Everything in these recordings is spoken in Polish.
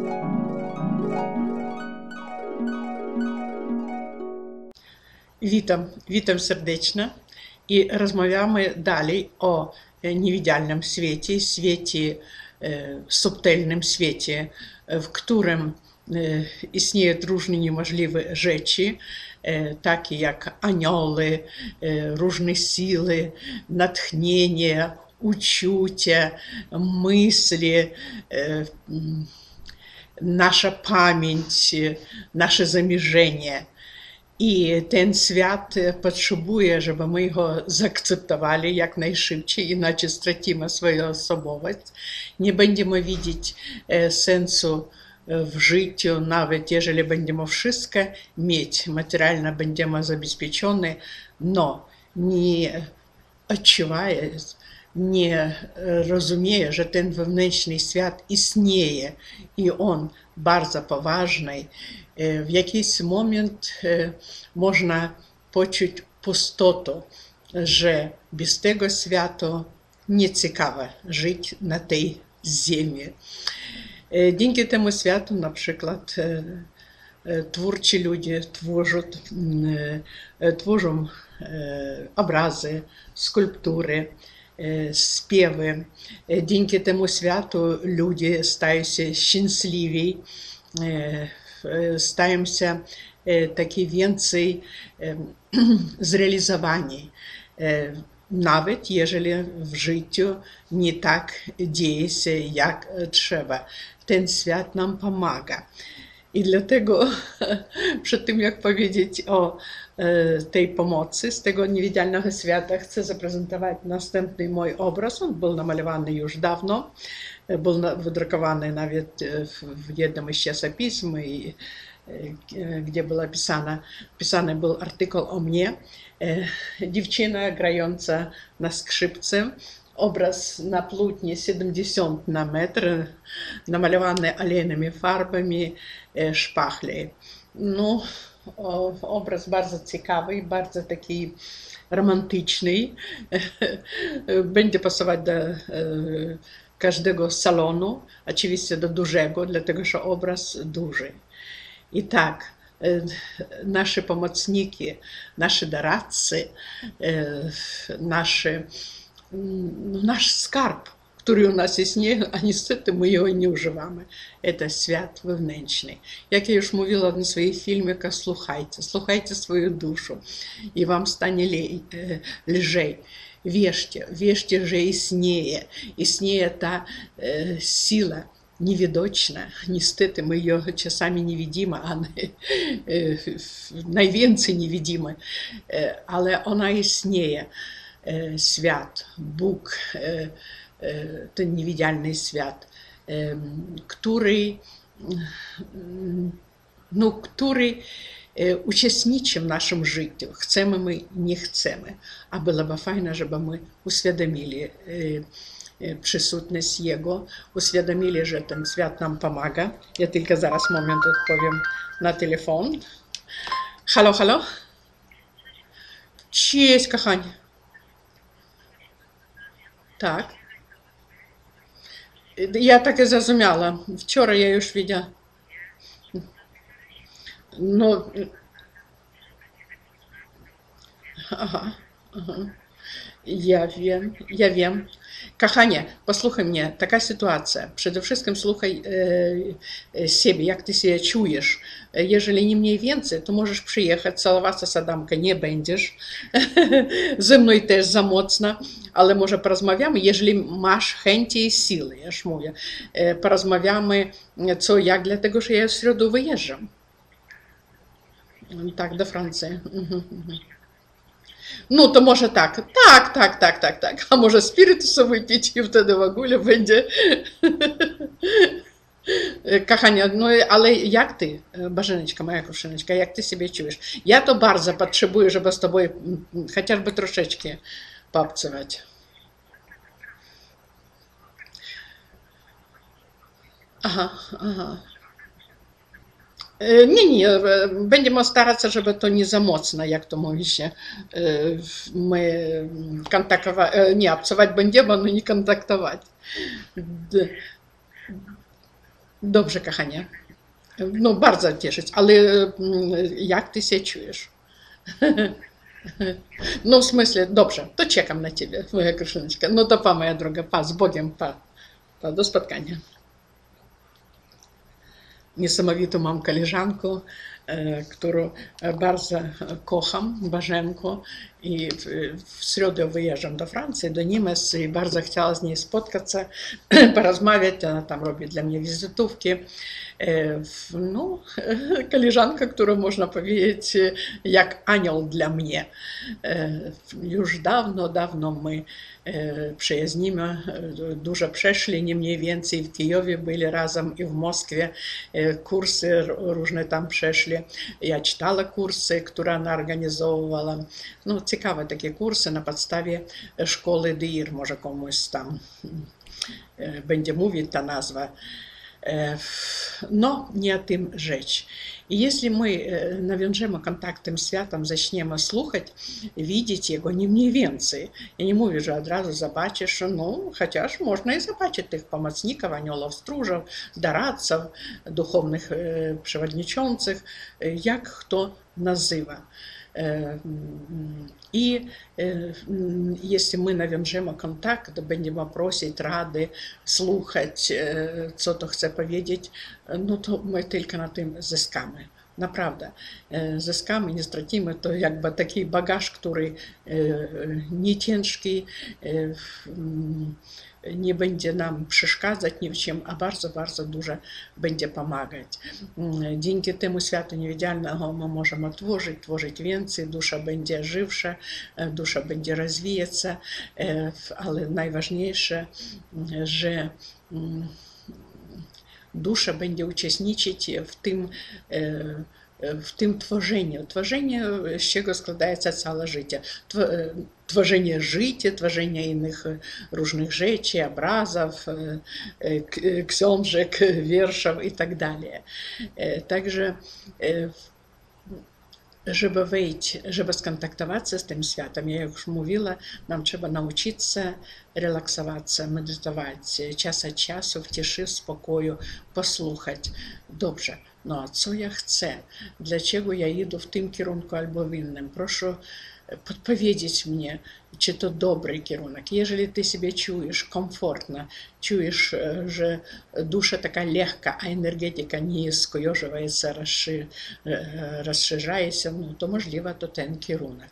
Witam serdecznie i rozmawiamy dalej o niewidzialnym świecie, subtelnym świecie, w którym istnieją różne niemożliwe rzeczy, takie jak anioły, różne siły, natchnienie, uczucia, myśli, nasza pamięć, nasze zamierzenie. I ten świat potrzebuje, żeby my go zaakceptowali jak najszybciej, inaczej stracimy swoją osobowość. Nie będziemy widzieć sensu w życiu, nawet jeżeli będziemy wszystko mieć, materialnie będziemy zabezpieczeni, no nie odczuwając, nie rozumieje, że ten wewnętrzny świat istnieje i on bardzo poważny. W jakiś moment można poczuć pustotę, że bez tego świata nieciekawe żyć na tej ziemi. Dzięki temu światu na przykład twórczy ludzie tworzą obrazy, skulptury, śpiewy. Dzięki temu światu ludzie stają się szczęśliwi, stają się takie więcej zrealizowani. Nawet jeżeli w życiu nie tak dzieje się jak trzeba. Ten świat nam pomaga. I dlatego przed tym jak powiedzieć o tej pomocy z tego niewidzialnego świata, chcę zaprezentować następny mój obraz. On był namalowany już dawno, był wydrukowany nawet w jednym z czasopism, gdzie był pisany był artykuł o mnie. Dziewczyna grająca na skrzypce, obraz na płótnie 70 na metr, namalowany olejnymi farbami, szpachli. No, obraz bardzo ciekawy, bardzo taki romantyczny. Będzie pasować do każdego salonu, oczywiście do dużego, dlatego że obraz duży. I tak, nasze pomocniki, nasze doradcy, nasz skarb, który u nas istnieje, a niestety my jego nie używamy. To świat wewnętrzny. Jak ja już mówiła na swoich filmikach, słuchajcie swoją duszę i wam stanie lżej. Wierzcie, że istnieje ta siła niewidoczna. Niestety my ją czasami nie widzimy, a najwięcej nie widzimy, ale ona istnieje. Świat, Bóg, ten niewidzialny świat, który uczestniczy w naszym życiu. Chcemy my, nie chcemy. A byłoby fajnie, żeby my uświadomili przysutność Jego, uświadomili, że ten świat nam pomaga. Ja tylko zaraz moment odpowiem na telefon. Halo, halo? Cześć, kochani. Tak. Ja tak zrozumiała. Wczoraj ja już widziała. No, aha. Ja wiem. Kochanie, posłuchaj mnie, taka sytuacja. Przede wszystkim słuchaj siebie, jak ty się czujesz. Jeżeli nie mniej więcej, to możesz przyjechać, całować z Adamka nie będziesz. Ze mną też za mocno, ale może porozmawiamy, jeżeli masz chęci i siły, ja już mówię. Porozmawiamy co, jak, dlatego że ja w środę wyjeżdżam. Tak, do Francji. No to może tak. Tak. A może spirytusu wypić i wtedy w ogóle będzie. Kochania, no ale jak ty, Bożeneczka, moja kruszyneczka, jak ty siebie czujesz? Ja to bardzo potrzebuję, żeby z tobą chociażby troszeczkę poobcować. Aha. Nie, będziemy starać się, żeby to nie za mocno, jak to mówi się. My kontaktować, nie, obcować będziemy, no nie kontaktować. Dobrze, kochanie. No, bardzo cieszyć, ale jak ty się czujesz? No, w smyśle, dobrze, to czekam na ciebie, moja kruszyneczka. No to pa, moja droga, pa, z Bogiem, pa. Pa, do spotkania. Niesamowitą mam koleżankę, którą bardzo kocham, Bożenko, i w środę wyjeżdżam do Francji, do Niemiec i bardzo chciała z niej spotkać się, porozmawiać, ona tam robi dla mnie wizytówki. No, koleżanka, którą można powiedzieć jak anioł dla mnie. Już dawno, dawno my przyjaźnimy, dużo przeszli, nie mniej więcej w Kijowie byli razem i w Moskwie, kursy różne tam przeszli. Ja czytała kursy, które ona organizowała. No, ciekawe takie kursy na podstawie szkoły DIR, może komuś tam będzie mówić ta nazwa. No, nie o tym rzecz. I jeśli my nawiążemy kontaktem z światem, zaczniemy słuchać, widzieć jego nie mniej więcej. Ja nie mówię, że od razu zobaczysz, no, chociaż można i zobaczyć tych pomocników, aniołów, stróżów, doradców, duchownych przewodniczących, jak kto nazywa. I jeśli my nawiążemy kontakt, to będziemy prosić rady, słuchać, co to chce powiedzieć, no to my tylko na tym zyskamy. Naprawdę. Zyskamy, nie stracimy. To jakby taki bagaż, który nie ciężki, nie będzie nam przeszkadzać ni w czym, a bardzo, bardzo dużo będzie pomagać. Dzięki temu światu niewidzialnego my możemy tworzyć więcej, dusza będzie żywsza, dusza będzie rozwijać się, ale najważniejsze, że dusza będzie uczestniczyć w tym tworzeniu. Tworzenie, z czego składa się całe życie. Tworzenie życia, tworzenie innych różnych rzeczy, obrazów, książek, wierszów i tak dalej. Także żeby wejść, żeby skontaktować się z tym światem, ja już mówiła, nam trzeba nauczyć się relaksować się, medytować, czas od czasu w ciszy, w spokoju, posłuchać. Dobrze, no a co ja chcę? Dlaczego ja idę w tym kierunku albo w innym? Proszę podpowiedzieć mnie, czy to dobry kierunek. Jeżeli ty siebie czujesz komfortno, czujesz, że dusza taka lekka, a energetyka nie skojarzyła się, rozszerza się, no to możliwe to ten kierunek.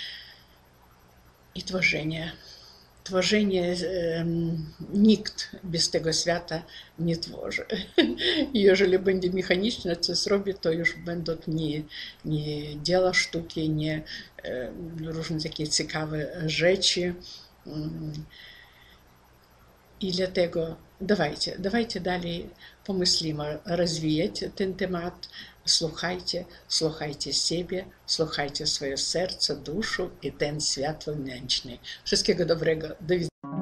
I tworzenie. Tworzenie nikt bez tego świata nie tworzy. Jeżeli będzie mechaniczne coś zrobić, to już będą nie dzieła sztuki, nie różne takie ciekawe rzeczy. I dlatego dawajcie dalej pomyślimy, rozwijać ten temat, słuchajcie siebie, słuchajcie swoje serce, duszę i ten świat wewnętrzny. Wszystkiego dobrego, do widzenia.